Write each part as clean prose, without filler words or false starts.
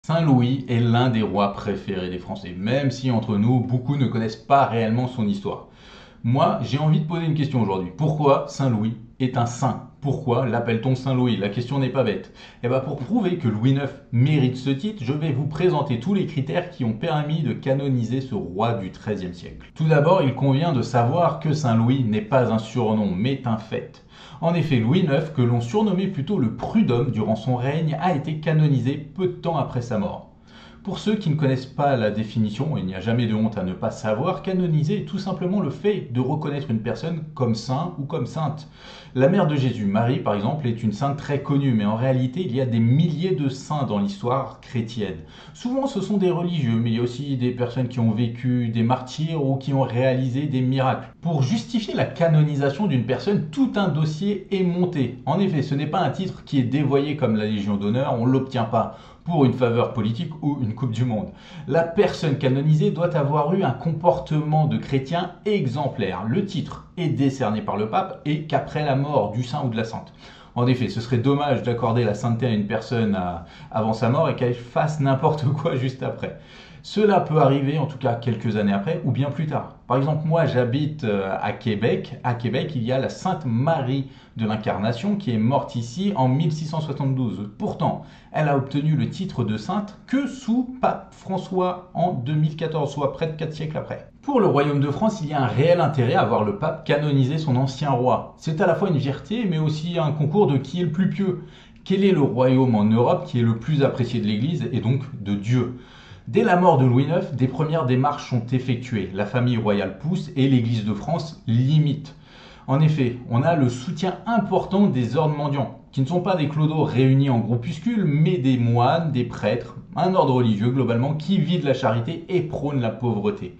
Saint Louis est l'un des rois préférés des Français, même si entre nous, beaucoup ne connaissent pas réellement son histoire. Moi, j'ai envie de poser une question aujourd'hui. Pourquoi Saint Louis est un saint? Pourquoi l'appelle-t-on Saint Louis? La question n'est pas bête. Et bien pour prouver que Louis IX mérite ce titre, je vais vous présenter tous les critères qui ont permis de canoniser ce roi du XIIIe siècle. Tout d'abord, il convient de savoir que Saint Louis n'est pas un surnom, mais un fait. En effet, Louis IX, que l'on surnommait plutôt le prud'homme durant son règne, a été canonisé peu de temps après sa mort. Pour ceux qui ne connaissent pas la définition, il n'y a jamais de honte à ne pas savoir, canoniser est tout simplement le fait de reconnaître une personne comme saint ou comme sainte. La mère de Jésus, Marie par exemple, est une sainte très connue, mais en réalité il y a des milliers de saints dans l'histoire chrétienne. Souvent ce sont des religieux, mais il y a aussi des personnes qui ont vécu des martyrs ou qui ont réalisé des miracles. Pour justifier la canonisation d'une personne, tout un dossier est monté. En effet, ce n'est pas un titre qui est dévoyé comme la Légion d'honneur, on ne l'obtient pas pour une faveur politique ou une Coupe du Monde. La personne canonisée doit avoir eu un comportement de chrétien exemplaire. Le titre est décerné par le pape et qu'après la mort du saint ou de la sainte. En effet, ce serait dommage d'accorder la sainteté à une personne avant sa mort et qu'elle fasse n'importe quoi juste après. Cela peut arriver, en tout cas quelques années après, ou bien plus tard. Par exemple, moi j'habite à Québec. À Québec, il y a la Sainte Marie de l'Incarnation qui est morte ici en 1672. Pourtant, elle a obtenu le titre de sainte que sous Pape François en 2014, soit près de 4 siècles après. Pour le royaume de France, il y a un réel intérêt à voir le pape canoniser son ancien roi. C'est à la fois une fierté, mais aussi un concours de qui est le plus pieux. Quel est le royaume en Europe qui est le plus apprécié de l'Église et donc de Dieu? Dès la mort de Louis IX, des premières démarches sont effectuées. La famille royale pousse et l'Église de France limite. En effet, on a le soutien important des ordres mendiants, qui ne sont pas des clodos réunis en groupuscules, mais des moines, des prêtres, un ordre religieux globalement qui vit de la charité et prône la pauvreté.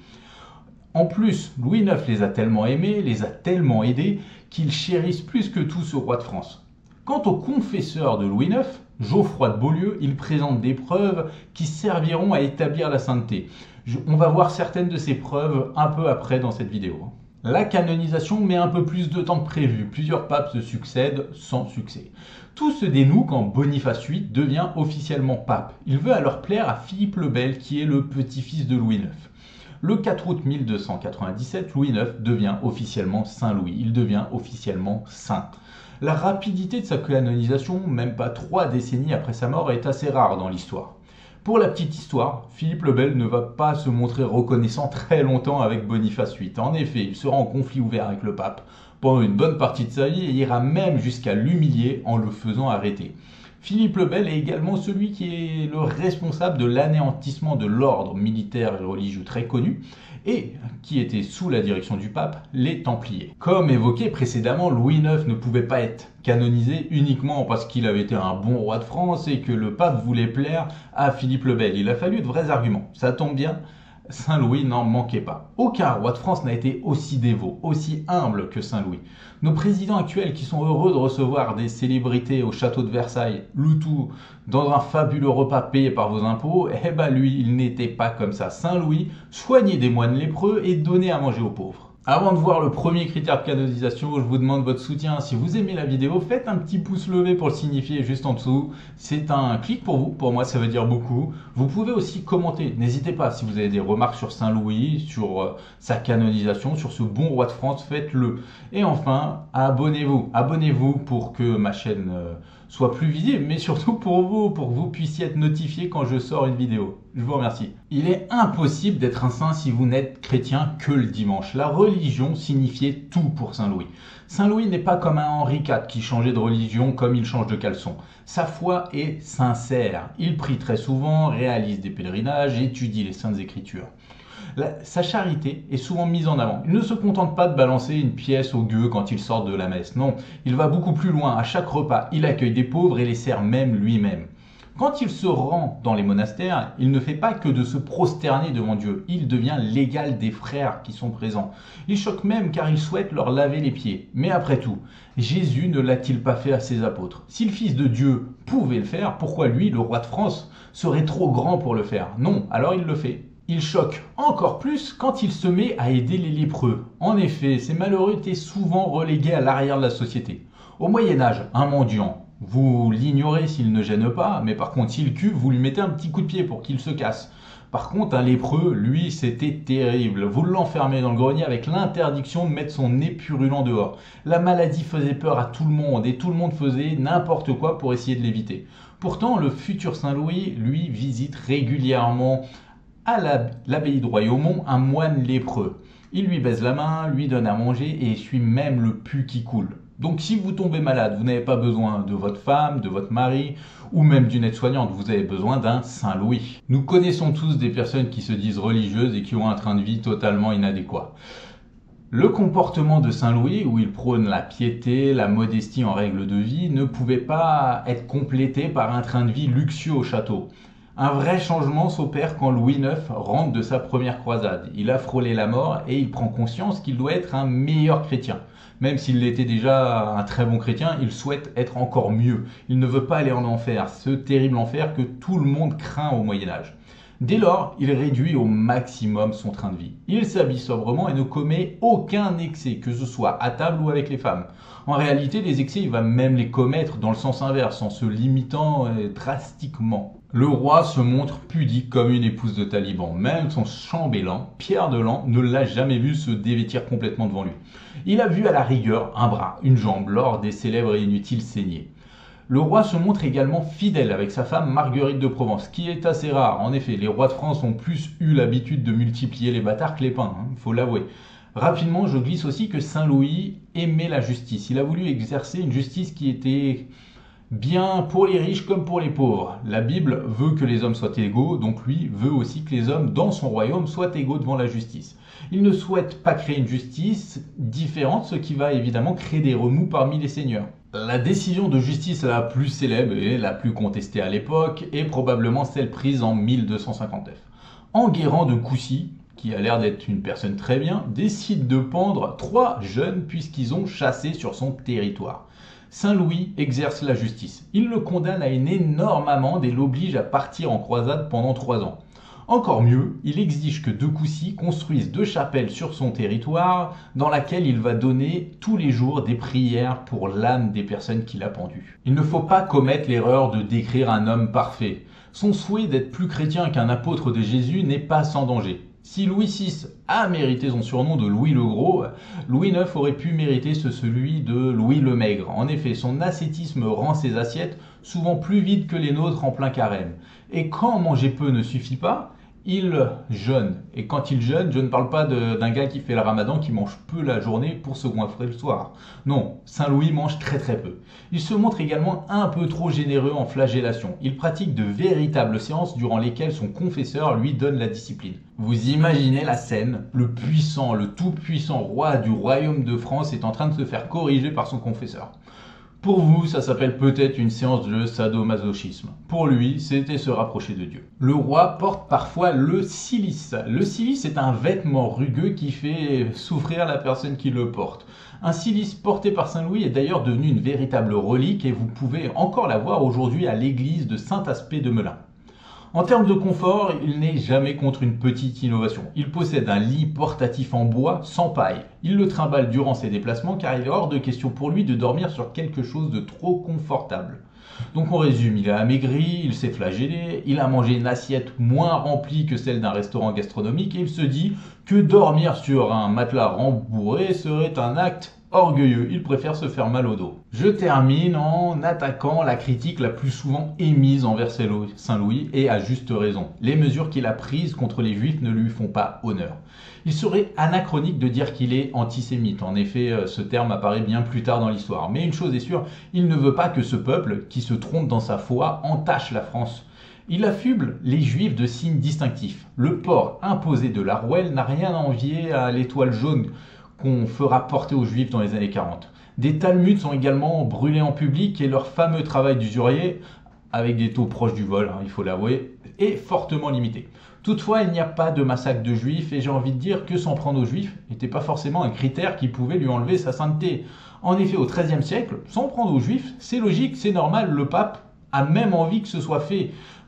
En plus, Louis IX les a tellement aimés, les a tellement aidés, qu'ils chérissent plus que tout ce roi de France. Quant au confesseur de Louis IX, Geoffroy de Beaulieu, il présente des preuves qui serviront à établir la sainteté. On va voir certaines de ces preuves un peu après dans cette vidéo. La canonisation met un peu plus de temps que prévu. Plusieurs papes se succèdent sans succès. Tout se dénoue quand Boniface VIII devient officiellement pape. Il veut alors plaire à Philippe le Bel, qui est le petit-fils de Louis IX. Le 4 août 1297, Louis IX devient officiellement Saint Louis. Il devient officiellement saint. La rapidité de sa canonisation, même pas 3 décennies après sa mort, est assez rare dans l'histoire. Pour la petite histoire, Philippe le Bel ne va pas se montrer reconnaissant très longtemps avec Boniface VIII. En effet, il sera en conflit ouvert avec le pape pendant une bonne partie de sa vie et ira même jusqu'à l'humilier en le faisant arrêter. Philippe le Bel est également celui qui est le responsable de l'anéantissement de l'ordre militaire et religieux très connu et qui était sous la direction du pape, les Templiers. Comme évoqué précédemment, Louis IX ne pouvait pas être canonisé uniquement parce qu'il avait été un bon roi de France et que le pape voulait plaire à Philippe le Bel. Il a fallu de vrais arguments. Ça tombe bien, Saint Louis n'en manquait pas. Aucun roi de France n'a été aussi dévot, aussi humble que Saint Louis. Nos présidents actuels qui sont heureux de recevoir des célébrités au château de Versailles, le tout dans un fabuleux repas payé par vos impôts, eh ben lui, il n'était pas comme ça. Saint Louis soignait des moines lépreux et donnait à manger aux pauvres. Avant de voir le premier critère de canonisation, je vous demande votre soutien. Si vous aimez la vidéo, faites un petit pouce levé pour le signifier juste en dessous. C'est un clic pour vous, pour moi ça veut dire beaucoup. Vous pouvez aussi commenter, n'hésitez pas, si vous avez des remarques sur Saint Louis, sur sa canonisation, sur ce bon roi de France, faites-le. Et enfin, abonnez-vous. Abonnez-vous pour que ma chaîne soit plus visible, mais surtout pour que vous puissiez être notifié quand je sors une vidéo. Je vous remercie. Il est impossible d'être un saint si vous n'êtes chrétien que le dimanche. La religion signifiait tout pour Saint Louis. Saint Louis n'est pas comme un Henri IV qui changeait de religion comme il change de caleçon. Sa foi est sincère. Il prie très souvent, réalise des pèlerinages, étudie les saintes écritures. Sa charité est souvent mise en avant. Il ne se contente pas de balancer une pièce au gueux quand il sort de la messe. Non, il va beaucoup plus loin. À chaque repas, il accueille des pauvres et les sert même lui-même. Quand il se rend dans les monastères, il ne fait pas que de se prosterner devant Dieu. Il devient l'égal des frères qui sont présents. Il choque même car il souhaite leur laver les pieds. Mais après tout, Jésus ne l'a-t-il pas fait à ses apôtres? Si le Fils de Dieu pouvait le faire, pourquoi lui, le roi de France, serait trop grand pour le faire? Non, alors il le fait. Il choque encore plus quand il se met à aider les lépreux. En effet, ces malheureux étaient souvent relégués à l'arrière de la société. Au Moyen-Âge, un mendiant Vous l'ignorez s'il ne gêne pas, mais par contre s'il cuve, vous lui mettez un petit coup de pied pour qu'il se casse. Par contre, un lépreux, lui, c'était terrible. Vous l'enfermez dans le grenier avec l'interdiction de mettre son nez purulent dehors. La maladie faisait peur à tout le monde et tout le monde faisait n'importe quoi pour essayer de l'éviter. Pourtant, le futur Saint-Louis, lui, visite régulièrement à l'abbaye de Royaumont un moine lépreux. Il lui baise la main, lui donne à manger et essuie même le pus qui coule. Donc si vous tombez malade, vous n'avez pas besoin de votre femme, de votre mari ou même d'une aide-soignante, vous avez besoin d'un Saint-Louis. Nous connaissons tous des personnes qui se disent religieuses et qui ont un train de vie totalement inadéquat. Le comportement de Saint-Louis, où il prône la piété, la modestie en règle de vie, ne pouvait pas être complété par un train de vie luxueux au château. Un vrai changement s'opère quand Louis IX rentre de sa première croisade. Il a frôlé la mort et il prend conscience qu'il doit être un meilleur chrétien. Même s'il était déjà un très bon chrétien, il souhaite être encore mieux. Il ne veut pas aller en enfer, ce terrible enfer que tout le monde craint au Moyen-Âge. Dès lors, il réduit au maximum son train de vie. Il s'habille sobrement et ne commet aucun excès, que ce soit à table ou avec les femmes. En réalité, les excès, il va même les commettre dans le sens inverse, en se limitant drastiquement. Le roi se montre pudique comme une épouse de taliban. Même son chambellan, Pierre de Laon, ne l'a jamais vu se dévêtir complètement devant lui. Il a vu à la rigueur un bras, une jambe lors des célèbres et inutiles saignées. Le roi se montre également fidèle avec sa femme Marguerite de Provence, qui est assez rare. En effet, les rois de France ont plus eu l'habitude de multiplier les bâtards que les pains, il faut l'avouer. Rapidement, je glisse aussi que Saint-Louis aimait la justice. Il a voulu exercer une justice qui était bien pour les riches comme pour les pauvres. La Bible veut que les hommes soient égaux, donc lui veut aussi que les hommes dans son royaume soient égaux devant la justice. Il ne souhaite pas créer une justice différente, ce qui va évidemment créer des remous parmi les seigneurs. La décision de justice la plus célèbre et la plus contestée à l'époque est probablement celle prise en 1259. Enguerrand de Coucy, qui a l'air d'être une personne très bien, décide de pendre 3 jeunes puisqu'ils ont chassé sur son territoire. Saint-Louis exerce la justice. Il le condamne à une énorme amende et l'oblige à partir en croisade pendant 3 ans. Encore mieux, il exige que de Coucy construise 2 chapelles sur son territoire dans laquelle il va donner tous les jours des prières pour l'âme des personnes qu'il a pendues. Il ne faut pas commettre l'erreur de décrire un homme parfait. Son souhait d'être plus chrétien qu'un apôtre de Jésus n'est pas sans danger. Si Louis VI a mérité son surnom de Louis le Gros, Louis IX aurait pu mériter celui de Louis le Maigre. En effet, son ascétisme rend ses assiettes souvent plus vides que les nôtres en plein carême. Et quand manger peu ne suffit pas, il jeûne. Et quand il jeûne, je ne parle pas d'un gars qui fait le ramadan, qui mange peu la journée pour se goinfrer le soir. Non, Saint-Louis mange très peu. Il se montre également un peu trop généreux en flagellation. Il pratique de véritables séances durant lesquelles son confesseur lui donne la discipline. Vous imaginez la scène, le puissant, le tout-puissant roi du royaume de France est en train de se faire corriger par son confesseur. Pour vous, ça s'appelle peut-être une séance de sadomasochisme. Pour lui, c'était se rapprocher de Dieu. Le roi porte parfois le cilice. Le cilice est un vêtement rugueux qui fait souffrir la personne qui le porte. Un cilice porté par Saint-Louis est d'ailleurs devenu une véritable relique et vous pouvez encore la voir aujourd'hui à l'église de Saint-Aspect de Melun. En termes de confort, il n'est jamais contre une petite innovation. Il possède un lit portatif en bois sans paille. Il le trimballe durant ses déplacements car il est hors de question pour lui de dormir sur quelque chose de trop confortable. Donc on résume, il a amaigri, il s'est flagellé, il a mangé une assiette moins remplie que celle d'un restaurant gastronomique et il se dit que dormir sur un matelas rembourré serait un acte orgueilleux, il préfère se faire mal au dos. Je termine en attaquant la critique la plus souvent émise envers Saint-Louis, et à juste raison. Les mesures qu'il a prises contre les juifs ne lui font pas honneur. Il serait anachronique de dire qu'il est antisémite. En effet, ce terme apparaît bien plus tard dans l'histoire. Mais une chose est sûre, il ne veut pas que ce peuple, qui se trompe dans sa foi, entache la France. Il affuble les juifs de signes distinctifs. Le port imposé de la rouelle n'a rien à envier à l'étoile jaune qu'on fera porter aux juifs dans les années 40. Des Talmuds sont également brûlés en public et leur fameux travail d'usurier, avec des taux proches du vol, il faut l'avouer, est fortement limité. Toutefois, il n'y a pas de massacre de juifs et j'ai envie de dire que s'en prendre aux juifs n'était pas forcément un critère qui pouvait lui enlever sa sainteté. En effet, au XIIIe siècle, s'en prendre aux juifs, c'est logique, c'est normal, le pape a même envie que ce soit fait.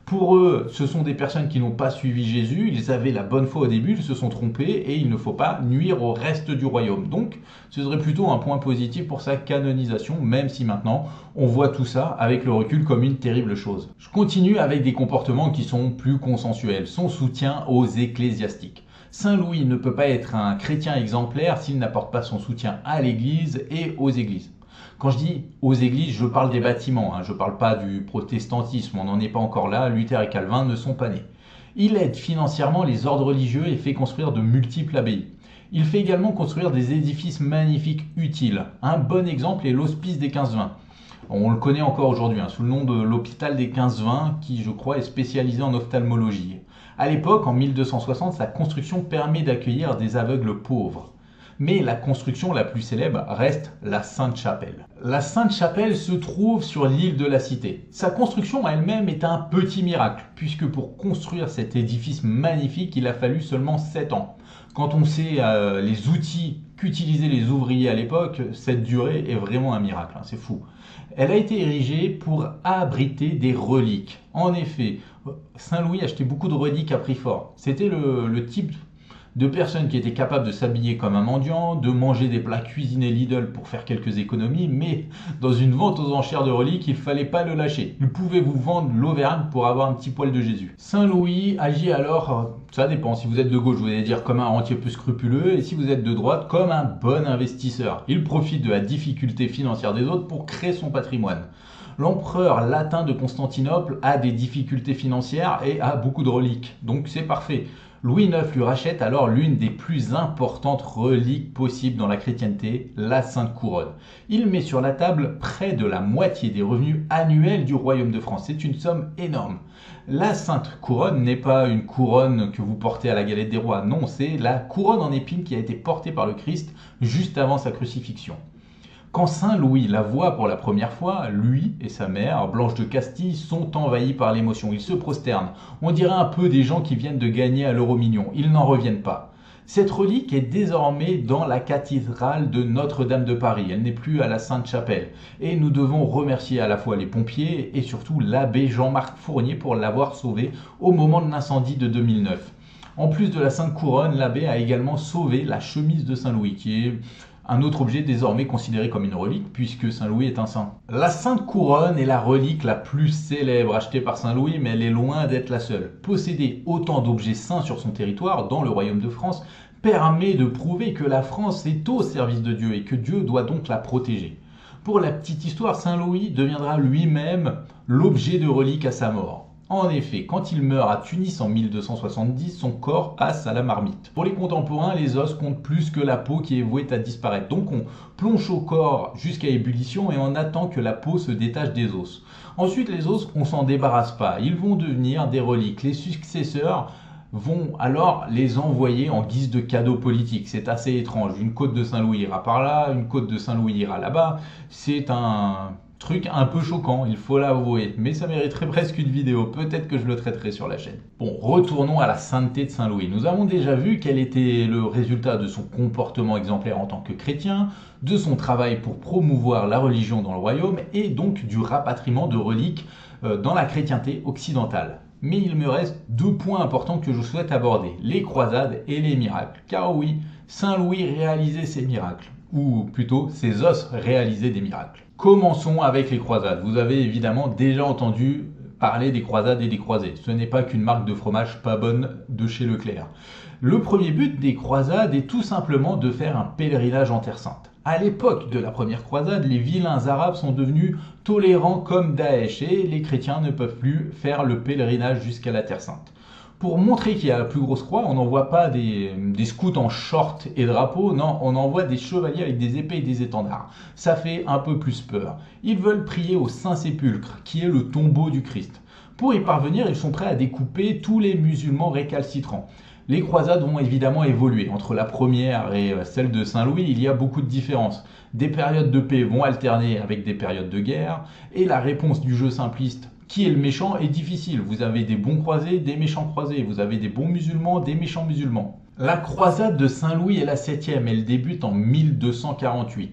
Pour eux, ce sont des personnes qui n'ont pas suivi Jésus, ils avaient la bonne foi au début, ils se sont trompés et il ne faut pas nuire au reste du royaume. Donc, ce serait plutôt un point positif pour sa canonisation, même si maintenant, on voit tout ça avec le recul comme une terrible chose. Je continue avec des comportements qui sont plus consensuels, son soutien aux ecclésiastiques. Saint Louis ne peut pas être un chrétien exemplaire s'il n'apporte pas son soutien à l'Église et aux églises. Quand je dis aux églises, je parle des bâtiments, je ne parle pas du protestantisme, on n'en est pas encore là, Luther et Calvin ne sont pas nés. Il aide financièrement les ordres religieux et fait construire de multiples abbayes. Il fait également construire des édifices magnifiques utiles. Un bon exemple est l'hospice des 15-20. On le connaît encore aujourd'hui sous le nom de l'hôpital des 15-20 qui, je crois, est spécialisé en ophtalmologie. À l'époque, en 1260, sa construction permet d'accueillir des aveugles pauvres. Mais la construction la plus célèbre reste la Sainte-Chapelle. La Sainte-Chapelle se trouve sur l'île de la Cité. Sa construction elle-même est un petit miracle, puisque pour construire cet édifice magnifique, il a fallu seulement 7 ans. Quand on sait les outils qu'utilisaient les ouvriers à l'époque, cette durée est vraiment un miracle, c'est fou. Elle a été érigée pour abriter des reliques. En effet, Saint Louis achetait beaucoup de reliques à prix fort. C'était le type de personnes qui étaient capables de s'habiller comme un mendiant, de manger des plats cuisinés Lidl pour faire quelques économies, mais dans une vente aux enchères de reliques, il fallait pas le lâcher. Il pouvait vous vendre l'Auvergne pour avoir un petit poil de Jésus. Saint Louis agit alors, ça dépend, si vous êtes de gauche, vous allez dire comme un rentier peu scrupuleux, et si vous êtes de droite, comme un bon investisseur. Il profite de la difficulté financière des autres pour créer son patrimoine. L'empereur latin de Constantinople a des difficultés financières et a beaucoup de reliques, donc c'est parfait. Louis IX lui rachète alors l'une des plus importantes reliques possibles dans la chrétienté, la Sainte Couronne. Il met sur la table près de la moitié des revenus annuels du royaume de France. C'est une somme énorme. La Sainte Couronne n'est pas une couronne que vous portez à la galette des rois. Non, c'est la couronne en épines qui a été portée par le Christ juste avant sa crucifixion. Quand Saint Louis la voit pour la première fois, lui et sa mère, Blanche de Castille, sont envahis par l'émotion. Ils se prosternent. On dirait un peu des gens qui viennent de gagner à l'euro-million. Ils n'en reviennent pas. Cette relique est désormais dans la cathédrale de Notre-Dame de Paris. Elle n'est plus à la Sainte-Chapelle. Et nous devons remercier à la fois les pompiers et surtout l'abbé Jean-Marc Fournier pour l'avoir sauvée au moment de l'incendie de 2009. En plus de la Sainte Couronne, l'abbé a également sauvé la chemise de Saint Louis, qui est un autre objet désormais considéré comme une relique, puisque Saint Louis est un saint. La Sainte Couronne est la relique la plus célèbre achetée par Saint Louis, mais elle est loin d'être la seule. Posséder autant d'objets saints sur son territoire, dans le royaume de France, permet de prouver que la France est au service de Dieu et que Dieu doit donc la protéger. Pour la petite histoire, Saint Louis deviendra lui-même l'objet de relique à sa mort. En effet, quand il meurt à Tunis en 1270, son corps passe à la marmite. Pour les contemporains, les os comptent plus que la peau qui est vouée à disparaître. Donc on plonge au corps jusqu'à ébullition et on attend que la peau se détache des os. Ensuite, les os, on s'en débarrasse pas. Ils vont devenir des reliques. Les successeurs vont alors les envoyer en guise de cadeau politique. C'est assez étrange. Une côte de Saint-Louis ira par là, une côte de Saint-Louis ira là-bas. C'est un truc un peu choquant, il faut l'avouer, mais ça mériterait presque une vidéo, peut-être que je le traiterai sur la chaîne. Bon, retournons à la sainteté de Saint Louis. Nous avons déjà vu quel était le résultat de son comportement exemplaire en tant que chrétien, de son travail pour promouvoir la religion dans le royaume et donc du rapatriement de reliques dans la chrétienté occidentale. Mais il me reste 2 points importants que je souhaite aborder, les croisades et les miracles. Car oui, Saint Louis réalisait ces miracles, ou plutôt ses os réalisaient des miracles. Commençons avec les croisades. Vous avez évidemment déjà entendu parler des croisades et des croisés. Ce n'est pas qu'une marque de fromage pas bonne de chez Leclerc. Le premier but des croisades est tout simplement de faire un pèlerinage en Terre Sainte. À l'époque de la première croisade, les vilains arabes sont devenus tolérants comme Daesh et les chrétiens ne peuvent plus faire le pèlerinage jusqu'à la Terre Sainte. Pour montrer qu'il y a la plus grosse croix, on n'envoie pas des scouts en short et drapeau, non, on envoie des chevaliers avec des épées et des étendards. Ça fait un peu plus peur. Ils veulent prier au Saint-Sépulcre, qui est le tombeau du Christ. Pour y parvenir, ils sont prêts à découper tous les musulmans récalcitrants. Les croisades vont évidemment évoluer. Entre la première et celle de Saint-Louis, il y a beaucoup de différences. Des périodes de paix vont alterner avec des périodes de guerre, et la réponse du jeu simpliste qui est le méchant est difficile. Vous avez des bons croisés, des méchants croisés. Vous avez des bons musulmans, des méchants musulmans. La croisade de Saint-Louis est la 7e. Elle débute en 1248.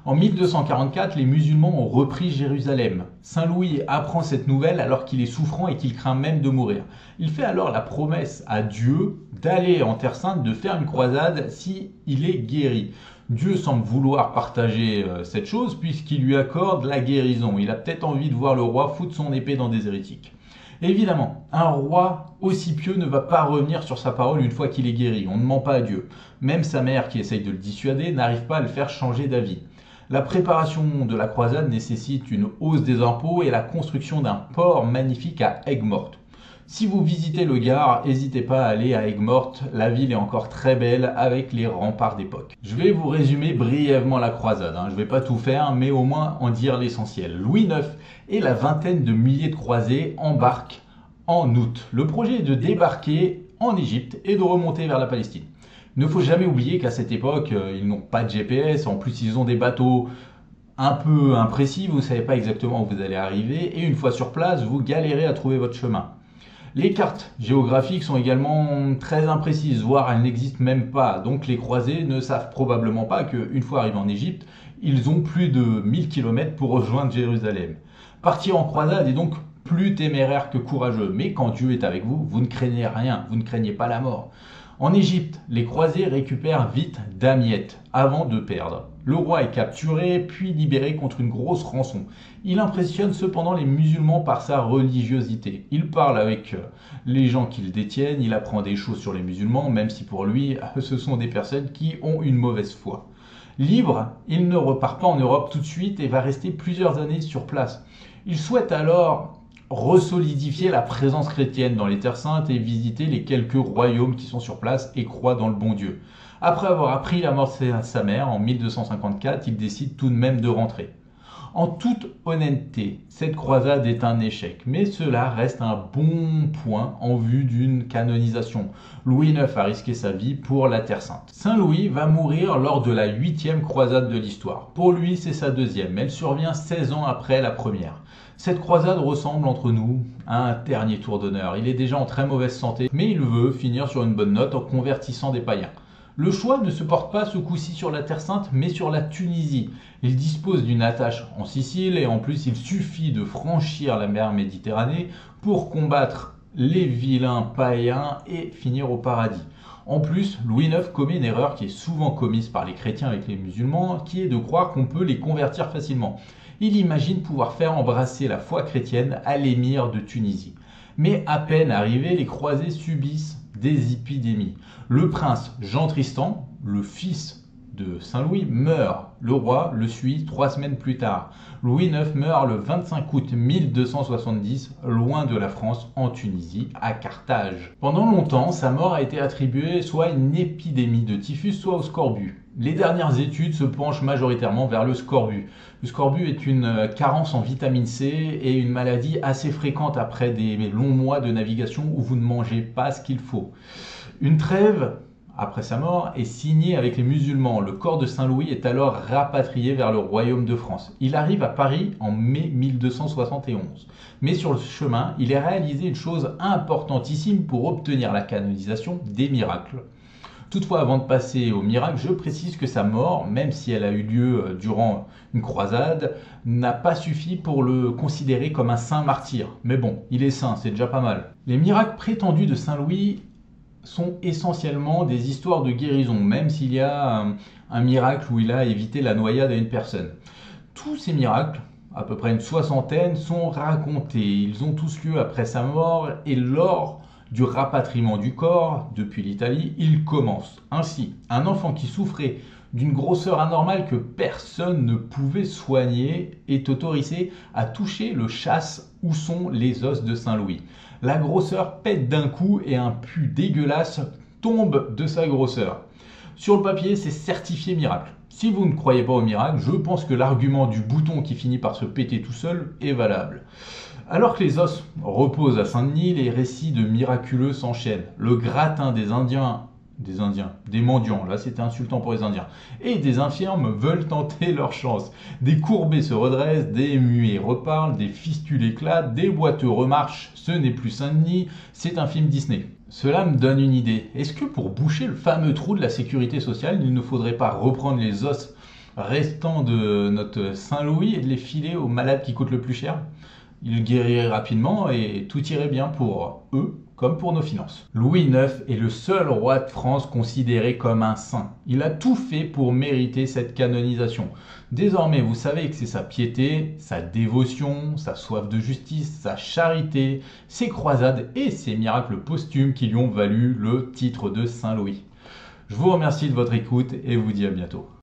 En 1244, les musulmans ont repris Jérusalem. Saint Louis apprend cette nouvelle alors qu'il est souffrant et qu'il craint même de mourir. Il fait alors la promesse à Dieu d'aller en Terre Sainte, de faire une croisade si il est guéri. Dieu semble vouloir partager cette chose puisqu'il lui accorde la guérison. Il a peut-être envie de voir le roi foutre son épée dans des hérétiques. Évidemment, un roi aussi pieux ne va pas revenir sur sa parole une fois qu'il est guéri. On ne ment pas à Dieu. Même sa mère qui essaye de le dissuader n'arrive pas à le faire changer d'avis. La préparation de la croisade nécessite une hausse des impôts et la construction d'un port magnifique à Aigues-Mortes. Si vous visitez le Gard, n'hésitez pas à aller à Aigues-Mortes, la ville est encore très belle avec les remparts d'époque. Je vais vous résumer brièvement la croisade, je ne vais pas tout faire, mais au moins en dire l'essentiel. Louis IX et la vingtaine de milliers de croisés embarquent en août. Le projet est de débarquer en Égypte et de remonter vers la Palestine. Il ne faut jamais oublier qu'à cette époque, ils n'ont pas de GPS, en plus ils ont des bateaux un peu imprécis, vous ne savez pas exactement où vous allez arriver, et une fois sur place, vous galérez à trouver votre chemin. Les cartes géographiques sont également très imprécises, voire elles n'existent même pas. Donc les croisés ne savent probablement pas qu'une fois arrivés en Égypte, ils ont plus de 1000 km pour rejoindre Jérusalem. Partir en croisade est donc plus téméraire que courageux. Mais quand Dieu est avec vous, vous ne craignez rien, vous ne craignez pas la mort. En Égypte, les croisés récupèrent vite Damiette avant de perdre. Le roi est capturé puis libéré contre une grosse rançon. Il impressionne cependant les musulmans par sa religiosité. Il parle avec les gens qu'il détiennent, il apprend des choses sur les musulmans, même si pour lui, ce sont des personnes qui ont une mauvaise foi. Libre, il ne repart pas en Europe tout de suite et va rester plusieurs années sur place. Il souhaite alors resolidifier la présence chrétienne dans les Terres Saintes et visiter les quelques royaumes qui sont sur place et croient dans le bon Dieu. Après avoir appris la mort de sa mère en 1254, il décide tout de même de rentrer. En toute honnêteté, cette croisade est un échec, mais cela reste un bon point en vue d'une canonisation. Louis IX a risqué sa vie pour la Terre Sainte. Saint Louis va mourir lors de la 8e croisade de l'histoire. Pour lui, c'est sa 2e. Elle survient 16 ans après la première. Cette croisade ressemble entre nous à un dernier tour d'honneur. Il est déjà en très mauvaise santé, mais il veut finir sur une bonne note en convertissant des païens. Le choix ne se porte pas ce coup-ci sur la Terre Sainte, mais sur la Tunisie. Il dispose d'une attache en Sicile et en plus il suffit de franchir la mer Méditerranée pour combattre les vilains païens et finir au paradis. En plus, Louis IX commet une erreur qui est souvent commise par les chrétiens avec les musulmans, qui est de croire qu'on peut les convertir facilement. Il imagine pouvoir faire embrasser la foi chrétienne à l'émir de Tunisie. Mais à peine arrivés, les croisés subissent des épidémies. Le prince Jean Tristan, le fils de Saint-Louis, meurt. Le roi le suit 3 semaines plus tard. Louis IX meurt le 25 août 1270, loin de la France, en Tunisie, à Carthage. Pendant longtemps, sa mort a été attribuée soit à une épidémie de typhus, soit au scorbut. Les dernières études se penchent majoritairement vers le scorbut. Le scorbut est une carence en vitamine C et une maladie assez fréquente après des longs mois de navigation où vous ne mangez pas ce qu'il faut. Une trêve, après sa mort, est signée avec les musulmans. Le corps de Saint-Louis est alors rapatrié vers le royaume de France. Il arrive à Paris en mai 1271. Mais sur le chemin, il est réalisé une chose importantissime pour obtenir la canonisation, des miracles. Toutefois, avant de passer au miracle, je précise que sa mort, même si elle a eu lieu durant une croisade, n'a pas suffi pour le considérer comme un saint martyr. Mais bon, il est saint, c'est déjà pas mal. Les miracles prétendus de Saint Louis sont essentiellement des histoires de guérison, même s'il y a un miracle où il a évité la noyade à une personne. Tous ces miracles, à peu près une soixantaine, sont racontés. Ils ont tous lieu après sa mort et lors du rapatriement du corps depuis l'Italie, il commence. Ainsi, un enfant qui souffrait d'une grosseur anormale que personne ne pouvait soigner est autorisé à toucher le chas où sont les os de Saint-Louis. La grosseur pète d'un coup et un pu dégueulasse tombe de sa grosseur. Sur le papier, c'est certifié miracle. Si vous ne croyez pas au miracle, je pense que l'argument du bouton qui finit par se péter tout seul est valable. Alors que les os reposent à Saint-Denis, les récits de miraculeux s'enchaînent. Le gratin des mendiants, là c'était insultant pour les Indiens, et des infirmes veulent tenter leur chance. Des courbés se redressent, des muets reparlent, des fistules éclatent, des boiteux remarchent. Ce n'est plus Saint-Denis, c'est un film Disney. Cela me donne une idée. Est-ce que pour boucher le fameux trou de la sécurité sociale, il ne faudrait pas reprendre les os restant de notre Saint Louis et de les filer aux malades qui coûtent le plus cher. Ils guériraient rapidement et tout irait bien pour eux comme pour nos finances. Louis IX est le seul roi de France considéré comme un saint. Il a tout fait pour mériter cette canonisation. Désormais, vous savez que c'est sa piété, sa dévotion, sa soif de justice, sa charité, ses croisades et ses miracles posthumes qui lui ont valu le titre de Saint Louis. Je vous remercie de votre écoute et vous dis à bientôt.